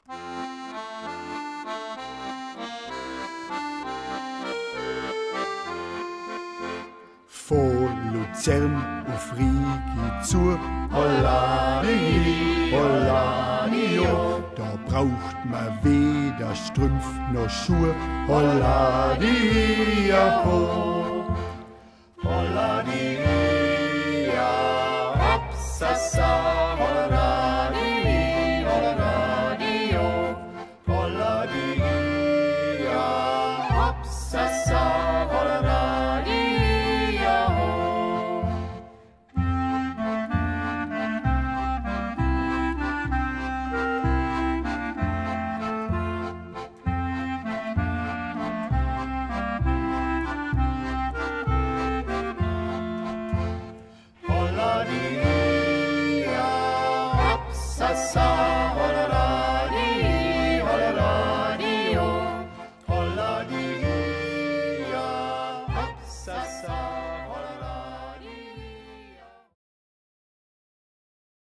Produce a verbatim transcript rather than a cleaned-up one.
Von Luzern auf Rigi zu, Holladi, Holladio. Da braucht man weder Strümpf noch Schuhe, Holladi, ja ho. Holladi, ja, hopsasa, Holladi, Holladio. Holladi, ja, hopsasa, Holladi. Sa